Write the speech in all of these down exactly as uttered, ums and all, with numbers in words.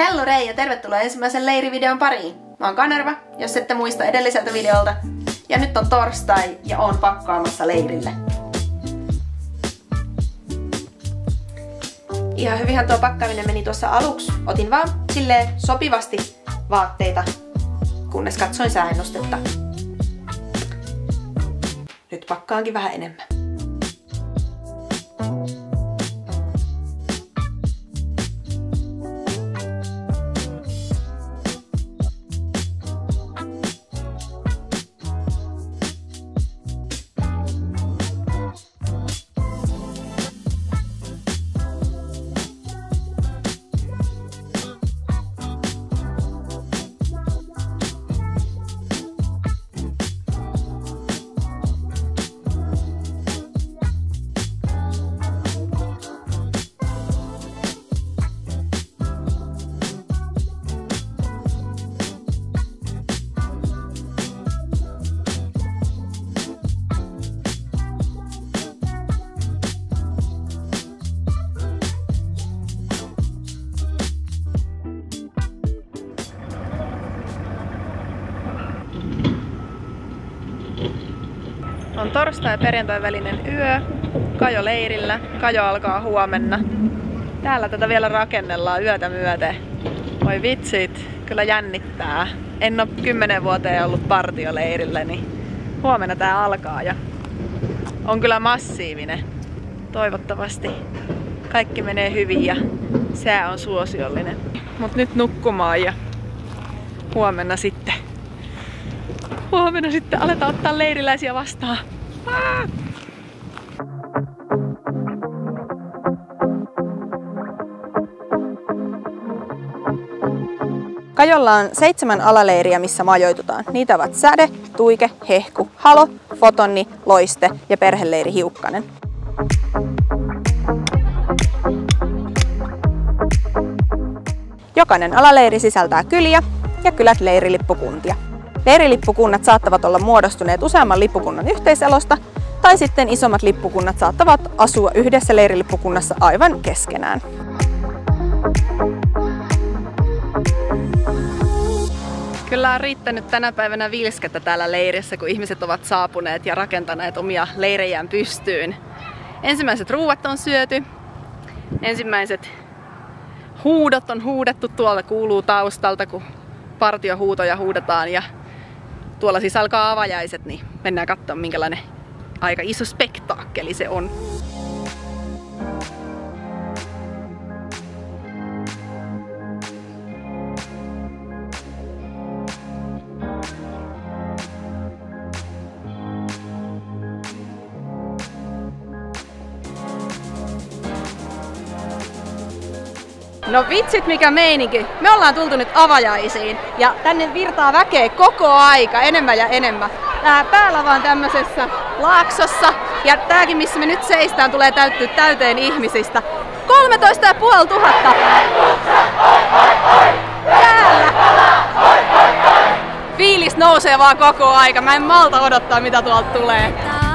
Hello Rei ja tervetuloa ensimmäisen leirivideon pariin. Mä oon Kanerva, jos ette muista edelliseltä videolta. Ja nyt on torstai ja oon pakkaamassa leirille. Ihan hyvinhän tuo pakkaaminen meni tuossa aluksi. Otin vaan silleen sopivasti vaatteita, kunnes katsoin sääennustetta. Nyt pakkaankin vähän enemmän. On torstai ja perjantai välinen yö. Kajo leirillä. Kajo alkaa huomenna. Täällä tätä vielä rakennellaan yötä myöten. Voi vitsit, kyllä jännittää. En oo kymmenen vuoteen ollut partioleirillä, niin huomenna tää alkaa ja on kyllä massiivinen. Toivottavasti kaikki menee hyvin ja sää on suosiollinen. Mut nyt nukkumaan ja huomenna sitten Huomenna sitten aletaan ottaa leiriläisiä vastaan. Aa! Kajolla on seitsemän alaleiriä, missä majoitutaan. Niitä ovat Säde, Tuike, Hehku, Halo, Fotonni, Loiste ja perheleiri Hiukkanen. Jokainen alaleiri sisältää kyliä ja kylät leirilippukuntia. Leirilippukunnat saattavat olla muodostuneet useamman lippukunnan yhteiselosta, tai sitten isommat lippukunnat saattavat asua yhdessä leirilippukunnassa aivan keskenään. Kyllä on riittänyt tänä päivänä vilskettä täällä leirissä, kun ihmiset ovat saapuneet ja rakentaneet omia leirejään pystyyn. Ensimmäiset ruuat on syöty, ensimmäiset huudot on huudettu, tuolta kuuluu taustalta, kun partiohuutoja huudetaan ja tuolla siis alkaa avajaiset, niin mennään katsomaan minkälainen aika iso spektaakkeli se on. No vitsit mikä meininki! Me ollaan tultu nyt avajaisiin ja tänne virtaa väkeä koko aika enemmän ja enemmän. Tää päälava on tämmöisessä laaksossa ja tääkin missä me nyt seistään tulee täyttyä täyteen ihmisistä. kolmetoista ja puoli tuhatta! Täällä! Fiilis nousee vaan koko aika. Mä en malta odottaa mitä tuolta tulee.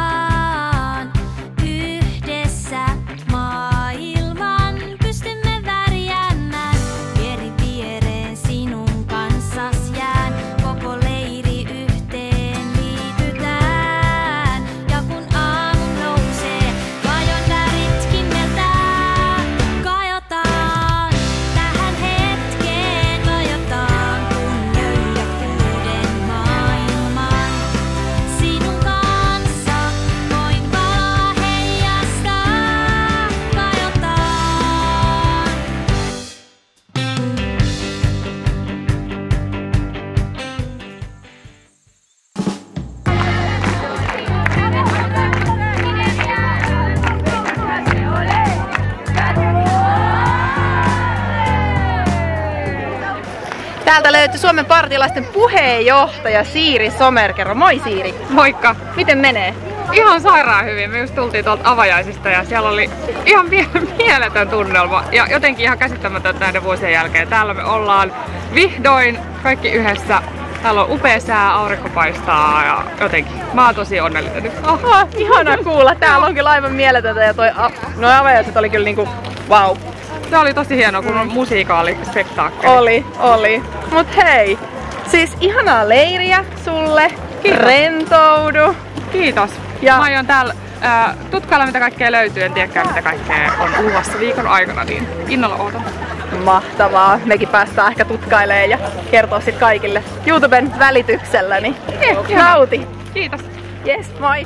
Täältä löytyi Suomen partiolaisten puheenjohtaja Siiri Somerkero. Moi Siiri! Moikka! Miten menee? Ihan sairaan hyvin. Me just tultiin tuolta avajaisista ja siellä oli ihan mieletön tunnelma ja jotenkin ihan käsittämätöntä näiden vuosien jälkeen. Täällä me ollaan vihdoin kaikki yhdessä. Täällä on upea sää, aurinko paistaa ja jotenkin. Mä oon tosi onnellinen nyt. Oh. Oh, ihanaa kuulla. Täällä on kyllä aivan mieletöntä ja toi, no avajaiset oli kyllä niinku wow. se oli tosi hieno, kun on musiikaalispektaakkeli. Oli, oli. Mut hei, siis ihanaa leiriä sulle. Kiitos. Rentoudu. Kiitos. Ja mä aion täällä äh, tutkailla mitä kaikkea löytyy, en tiedäkään mitä kaikkea on luvassa viikon aikana, niin innolla ootan. Mahtavaa. Mekin päästään ehkä tutkailemaan ja kertoo sit kaikille YouTuben välityksellä, niin Eh, nauti. Kiitos. Yes, moi.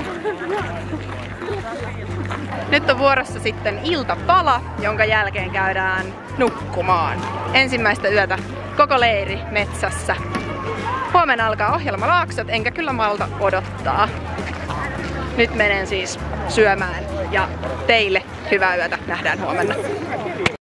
Nyt on vuorossa sitten iltapala, jonka jälkeen käydään nukkumaan. Ensimmäistä yötä koko leiri metsässä. Huomenna alkaa ohjelma Laaksot, enkä kyllä malta odottaa. Nyt menen siis syömään ja teille hyvää yötä. Nähdään huomenna.